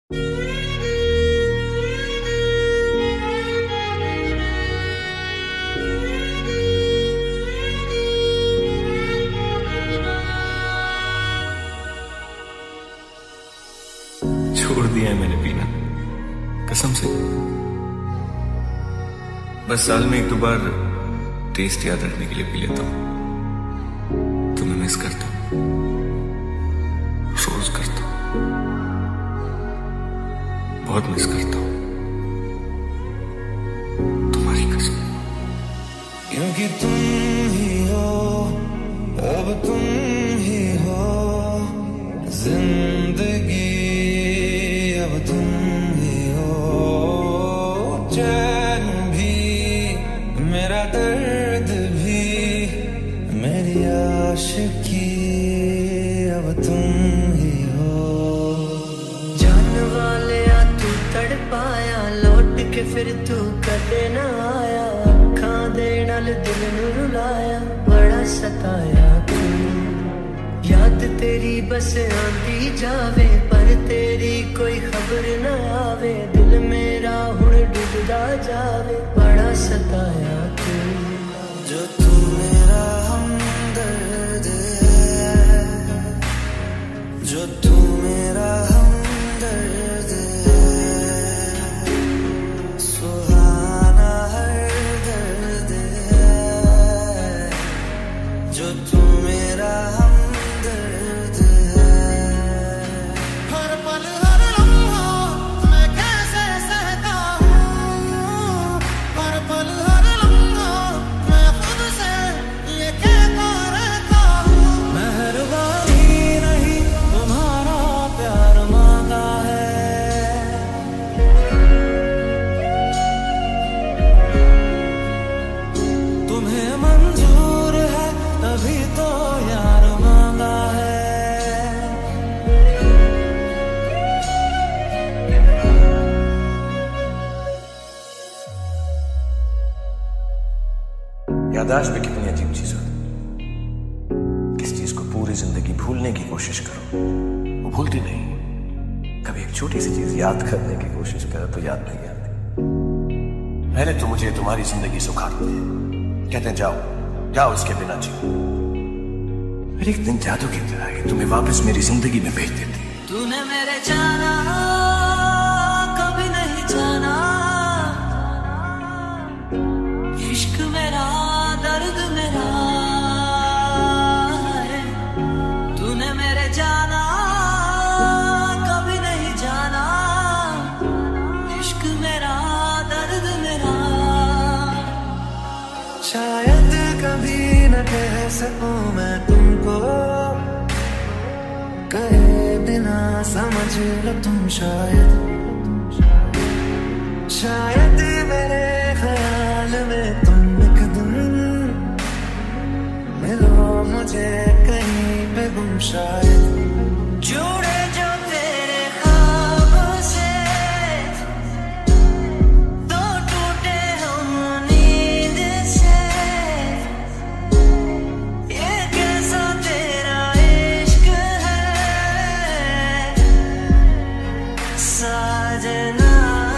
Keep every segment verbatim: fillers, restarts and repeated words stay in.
छोड़ दिया है मैंने पीना, कसम से। बस साल में एक दो बार टेस्ट याद रखने के लिए पी लेता हूं। तुम्हें मिस करता हूं, रोज करता हूं, बहुत मिस करता हूं, तुम्हारी कसम। क्योंकि तुम ही हो, अब तुम ही हो जिंदगी, अब तुम ही हो चैन भी, मेरा दर्द भी, मेरी आशिकी, अब तुम ही हो। जान वाले आ तू तड़पाया, लौट के फिर तू कदे न आया, अखां दे नाल दिल नू रुलाया, बड़ा सताया तू। याद तेरी बस आंदी जावे, पर तेरी कोई खबर न आवे, दिल मेरा हुण डूबदा जावे, बड़ा सताया तू। जो तू मेरा हमदर्द है, जो तू मेरा हमदर्द है, सुहाना हर दर्द है, जो तू मेरा हमदर्द है। हर पल हर लम्हा मैं कैसे सहता हूँ, हर पल हर लम्हा मैं खुद से ये कहता रहता हूँ। मेहरबानी नहीं तुम्हारा प्यार मांगा है, तुम्हें मंजूर है तभी तो यार मांगा है। याददाश्त भी कितनी अजीब चीज होती। किस चीज को पूरी जिंदगी भूलने की कोशिश करो, वो भूलती नहीं। कभी एक छोटी सी चीज याद करने की कोशिश करो तो याद नहीं आती। मैंने तो मुझे तुम्हारी जिंदगी सुखा दी है। कहते हैं जाओ जाओ, इसके बिना जियो। फिर एक दिन जादू की तरह ये तुम्हें वापस मेरी जिंदगी में भेज देती है। तूने मेरे जाना कभी नहीं जाना, इश्क मेरा दर्द मेरा है। तूने मेरे जाना कभी नहीं जाना, इश्क मेरा दर्द मेरा। शायद कभी न कह सकूं मैं तुमको, कहे बिना समझ लो तुम शायद। शायद मेरे ख्याल में तुम एक दिन मिलो मुझे कहीं पे गुम शायद। जुड़े जो तेरे ख्वाबों से, तो टूटे हम नींद से, ये कैसा तेरा इश्क है साजना।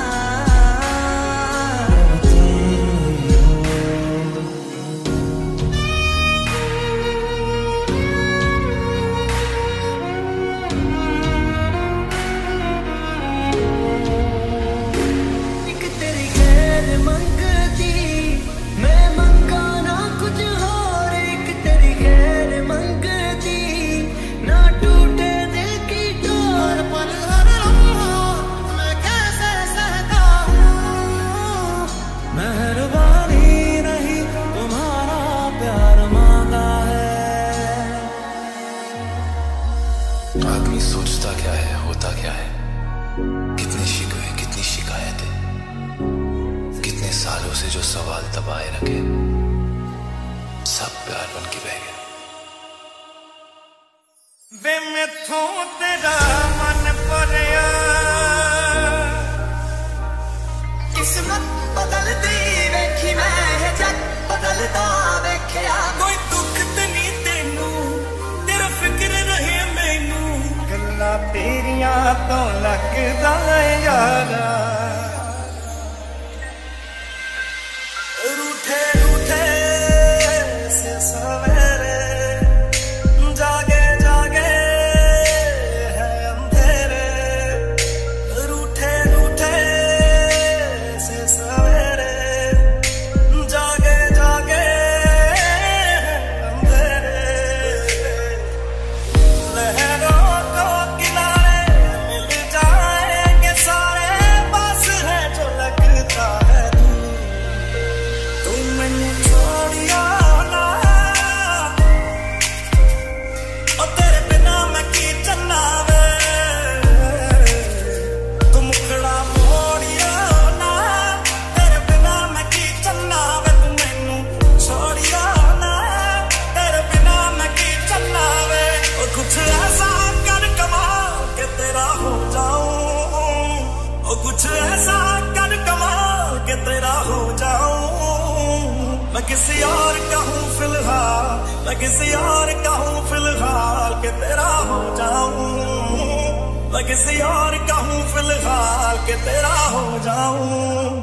आदमी सोचता क्या है, होता क्या है, कितने शिकवे कितनी शिकायतें, कितने सालों से जो सवाल दबाए रखे, सब प्यार बन के बह गए। वे मैथों तेरा मन भरिया, किस्मत बदलती वेखी मैं जग बदलता वेख्या। कोई दुख ते नहीं तेनू, तेरा फिक्र रहे मैनू, गल्लां तेरियां तो लगदा यारा रूठे रूठे से सवेरे जागे जागे है अंधेरे रूठे रूठे से सवेरे जागे जागे है अंधेरे लहरों को किनारे मिल जाएंगे सारे पास है जो लगता है तू मैंने छोड़िया ना और तेरे बिना मैं की चलना वे तू मुखड़ा मोड़िया ना तेरे बिना मैं की चलना वे तू मैनू छोड़िया ना तेरे बिना मैं की चलना वे और कुछ ऐसा कर कमाल के तेरा हो जाऊं और कुछ ऐसा कर कमाल के तेरा हो जाऊं मैं किसी और का हूँ फिलहाल मैं किसी और का हूँ फिलहाल के तेरा हो जाऊं मैं किसी और का हूँ फिलहाल के तेरा हो जाऊं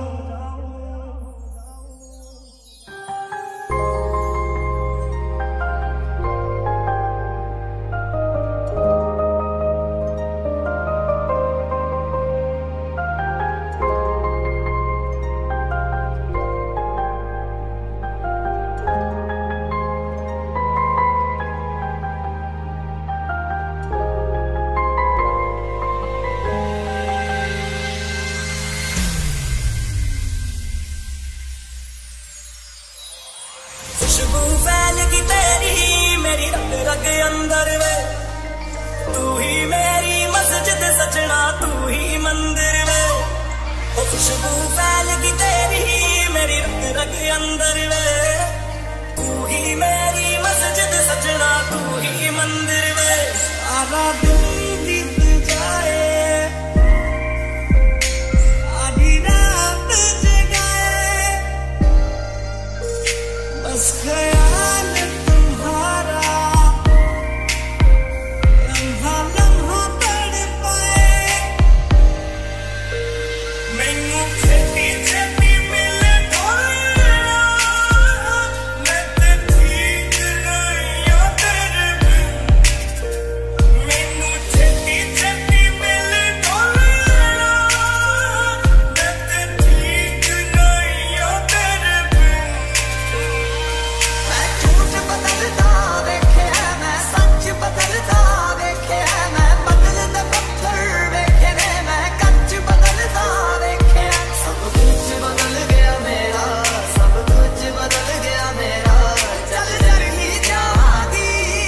खुशबू फैलगी तेरी मेरी रग रग अंदर वे तू ही मेरी मस्जिद सजना तू ही मंदिर वे ओ खुशबू फैलगी तेरी मेरी रग रग अंदर वे तू ही मेरी मस्जिद सजना तू ही मंदिर वे सारा दिन बीत जाए आधी रात जगाए बस ख्याल तुम्हारा लम्हा लम्हा पड़ पाए मैनू छेती छेती मिले थोड़ा मैं ते ठीक नहीं आ तेरे बिन मैनू छेती छेती मिले थोड़ा मैं ते ठीक नहीं आ तेरे बिन मैं झूठ बदलता देखे है मैं सच बदलता देखे है मैं बदलते पत्थर देखे ने मैं कच्च बदलता देखे है सब कुछ बदल गया मेरा सब कुछ बदल गया मेरा चल चल ही जागी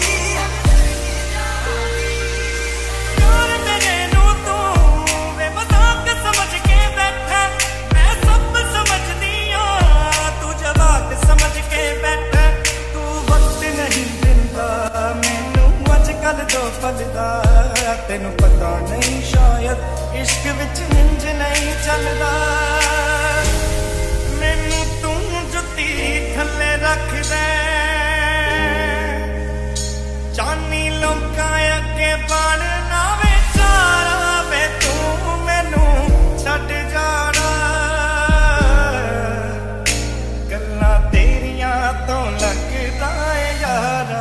यार तेरे नू तू बेमजाक समझ के बैठा मैं सब समझदी हां तू जवाक समझ के बैठा तू वक्त नहीं दिंदा मैनू अजकल दो पल दा तेनू पता नहीं शायद इश्क विच इंज नहीं चलदा मैनू तू जुत्ती थल्ले रख दे चानी लोकां अगे बाण ना वे चारा वे तू मैनू छड्ड जाना गल्लां तेरियां तो लगदा है यारा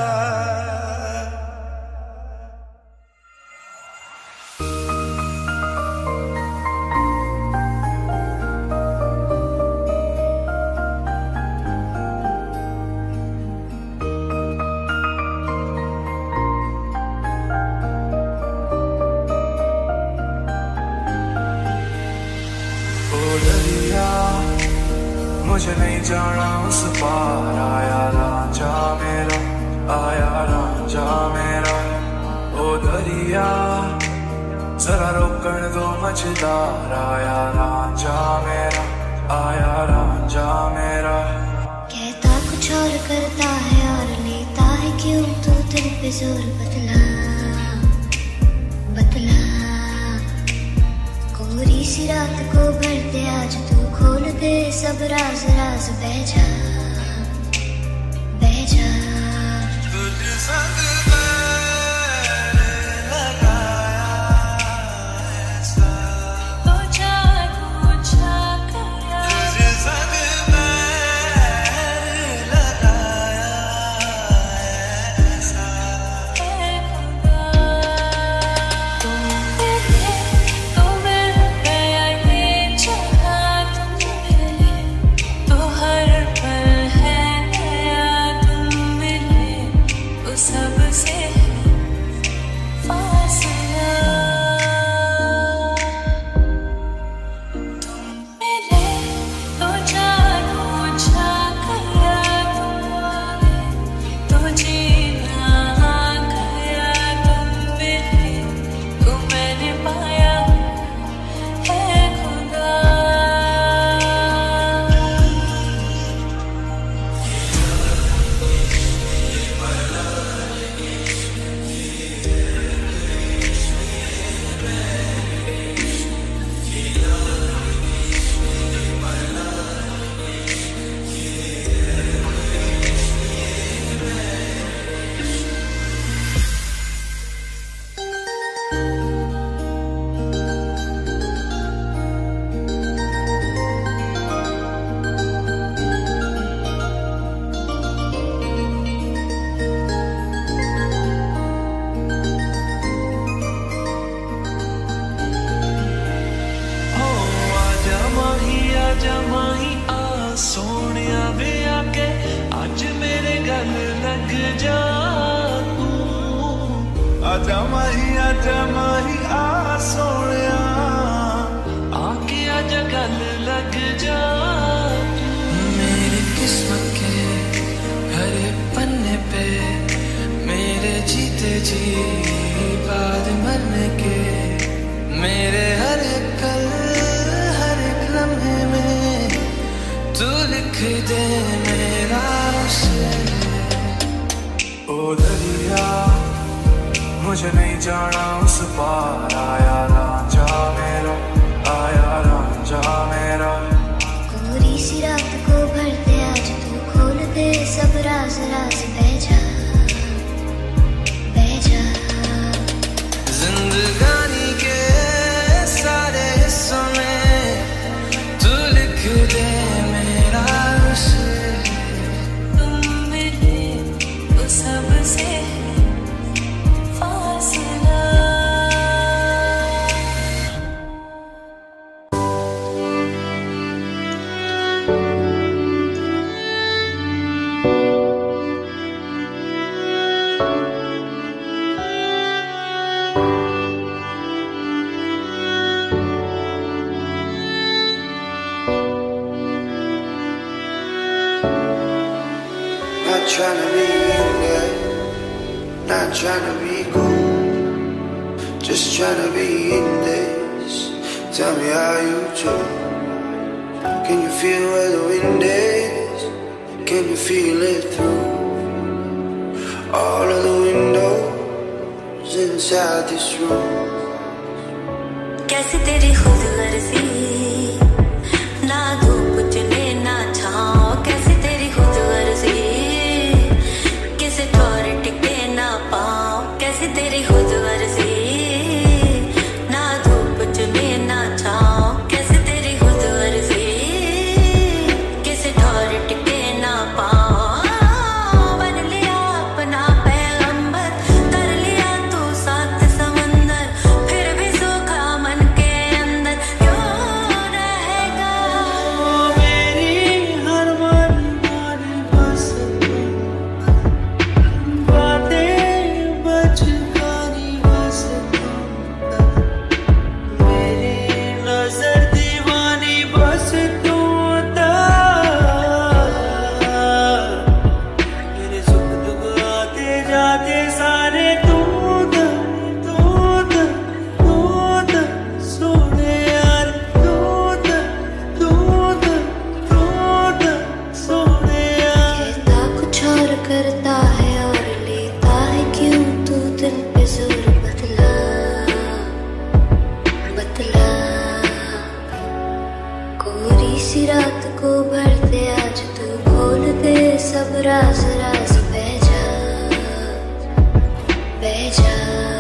ओ दरिया मुझे नहीं जाना उस पार आया रांझा मेरा आया रांझा मेरा ओ दरिया जरा रोकण दो मझदार आया रांझा मेरा आया रांझा मेरा कहता कुछ और करता है और लेता है क्यों तू दिल पे जोर बदला बदला कोरी सी रात को भर दे आज तू खोल दे सब राज राज बह जा बह जा तुझ संग मैंने लगाया माही आ सोनिया आके आजा गल लग जा मेरी किस्मत के हरे पन्ने पे मेरे जीते जी बाद मरने के मेरे हर एक पल हर एक लम्हे में तू लिख दे मेरा उसे ओ दरिया मुझे नहीं जाना उस पार आया रांझा मेरा आया रांझा मेरा कोरी सी रात को भरते आज तू खोल दे सब राज राज बह जा बह जा जिंदगानी के सारे हिस्सों में तू लिख दे मेरा उसे तुम मिले वो सबसे फासला Not trying to be in there, not trying to be cool, just trying to be in this. Tell me how you do. Can you feel where the wind is? Can you feel it through all of the windows inside this room? कैसे तेरी खुद गर्जी ना धूप चले ना छाँव कैसे तेरी खुद गर्जी किसे ठोर टिके ना पाँव कैसे तेरी खुद गर्जी ना धूप चले ना छाँव कैसे तेरी खुद गर्जी किसे ठोर टिके ना पाँव बन लिया अपना पैगंबर कर लिया तू सात समंदर फिर भी सूखा मन के अंदर क्यों रहेगा मेरी हर मन मन बस बातें बचकानी बस मेरी नजर दीवानी बस तू मेरे सुख दुख आते जाते सारे तू तू तू सोने यार तू तू तू सोने यार कहता कुछ और करता है और लेता है क्यों तू दिल पे जोर बतला बतला कोरी सी रात को भरते आज तू खोल दे सब राज राज बह जा बह जा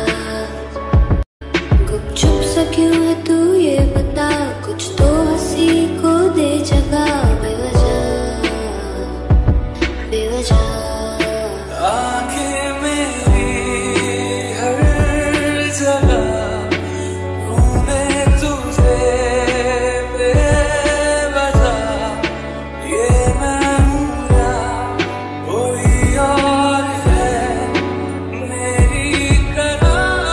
गुपचुप सा क्यों है तू ये बता कुछ तो हंसी को दे जगह बेवजह बेवजह आंखें मेरी हर जगह घूमे तुझे बेवजह ये मैं हूँ ना कोई और है मेरी तरह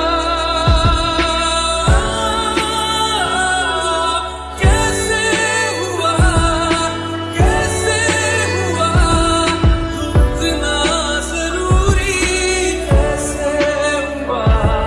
कैसे हुआ कैसे हुआ इतना जरूरी कैसे हुआ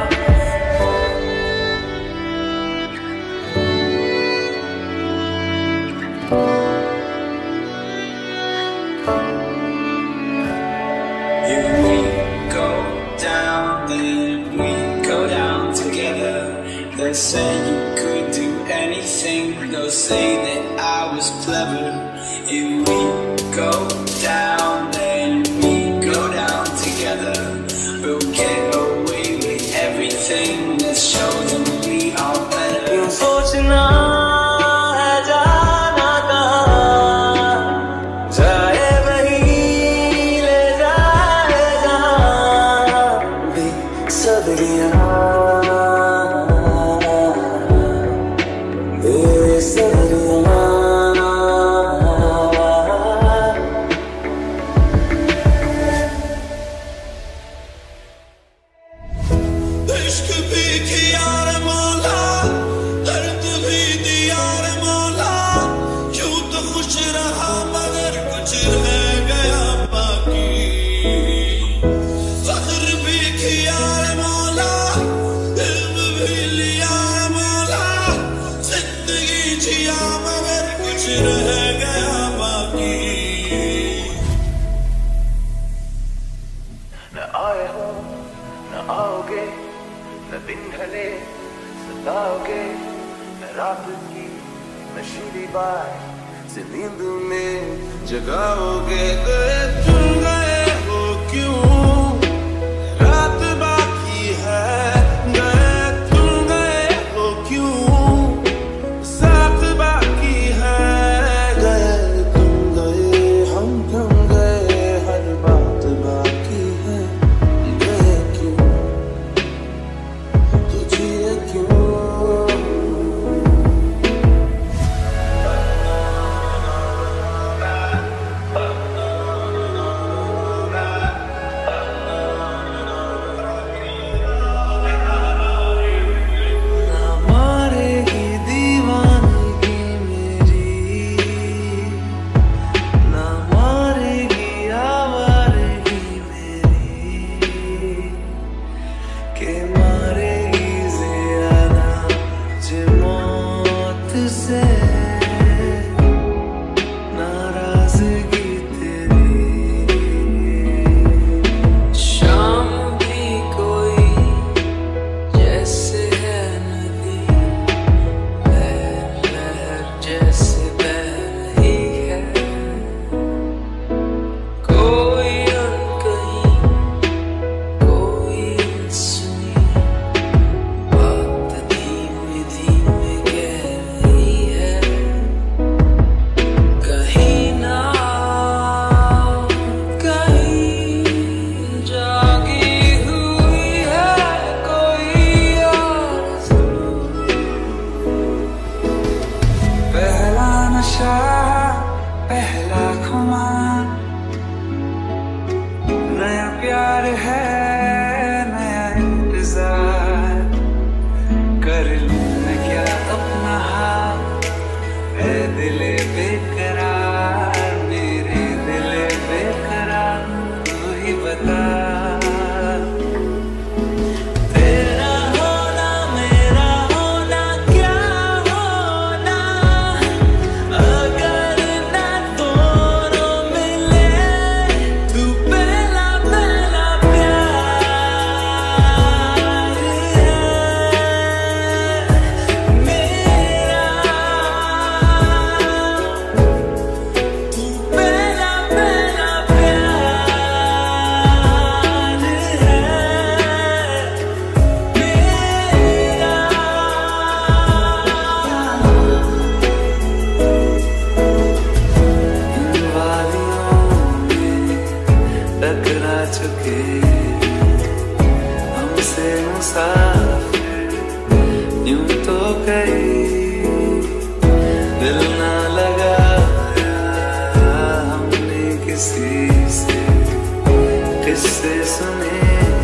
If we go down, then we go down together. They'll say you could do anything. They'll say that I was clever. If we go down, then we go down together. We'll get away with everything. Let's show them we are better. क्यों सोचना है जाना कहाँ जाए वही ले जाए जहाँ बेसब्रियाँ बेसब्रियाँ इश्क भी किया रे मौला, दर्द भी दिया रे मौला, यूं तो खुश रहा मगर कुछ रह गया बाकी। फख्र भी किया रे मौला, इल्म भी लिया रे मौला, जिंदगी जिया मगर कुछ रह गया बाकी। न आए हो न आओगे, न दिन ढले सताओगे, न रात की नशीली बात से नींद में जगाओगे। गए तुम गए हो क्यों, रात बाकी है। गए तुम गए हो क्यों, साथ बाकी है। गए तुम गए हम थम गए, हर बात बाकी है। गए क्यों तो जिए क्यों। ना मारेगी दीवानगी मेरी, ना मारेगी आवारगी मेरी, के मारेगी ज़ियादा जे मौत से नाराज़गी तेरी। शाम भी कोई जैसे है नदी, लहर लहर जैसे बह रही है। कोई अनकही कोई अनसुनी बात धीमे धीमे कह रही है। कहीं ना कहीं जागी हुई है कोई आरज़ू। पहला नशा पहला खुमार, नया प्यार है नया इंतजार। कर लूं मैं क्या अपना हाल, ऐ दिले बेकरार, मेरे दिले बेकरार, तू ही बता। तेरा होना मेरा होना क्या होना, अगर ना दोनों मिले। तू पहला पहला प्यार है मेरा, तू पहला पहला प्यार है मेरा। वादियों में टकरा चुके हमसे मुसाफिर, यूं तो कहीं दिल ना लगाया हमने किसी से। किस्से सुने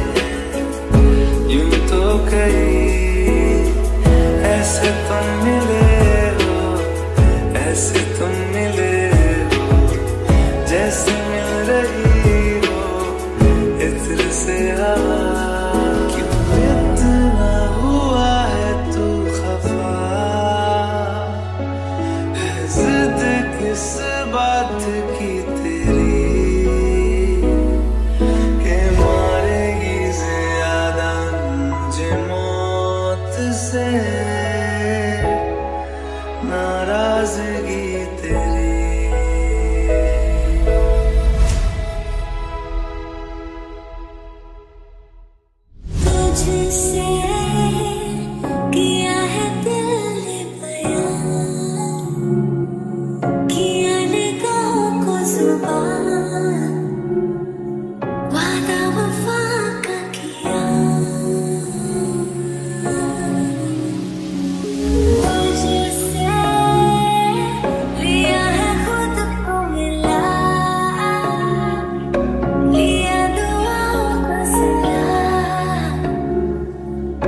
यूं तो कहीं, ऐसे तुम मिले हो, ऐसे तुम मिले हो, जैसे मिल रही हो इत्र से हवा। क्यों इतना हुआ है तू खफा, है जिद किस बात की तेरी, के मारेगी ज़ियादा मुझे मौत से नाराज़गी तेरी। तुझसे किया है दिल ने बयान, किया निगाहों को ज़ुबान, वादा वफा का किया। तुझसे लिया है खुद को मिला, लिया दुआओं का सिला।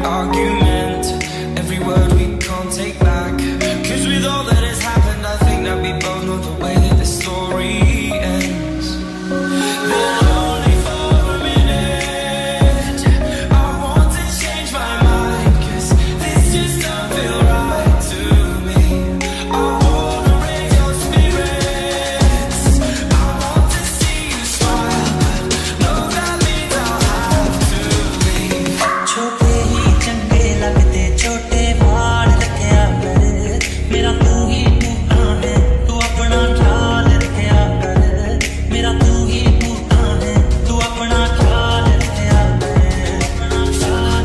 argument, every word we can't take back. Cause with all that has happened, I think that we both know the way that the story ends. Then only for a minute, I want to change my mind, cause this just don't feel right to me. I wanna raise your spirits, I want to see you smile, but no, that means I'll have to leave. छोटे ही चंगे लगते छोटे बाल रखया कर, मेरा तू ही तू कहाँ है, तू अपना ख्याल रखया कर, मेरा तू ही तू कहाँ है, तू अपना ख्याल रखया कर, अपना ख्याल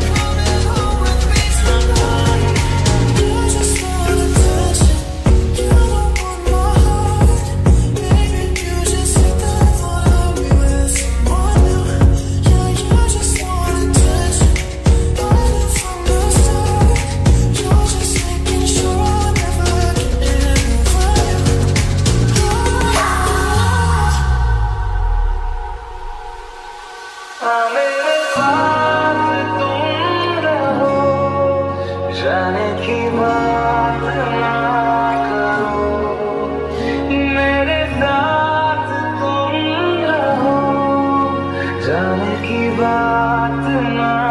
मेरे साथ तुम रहो, जाने की बात ना करो। मेरे साथ तुम रहो, जाने की बात ना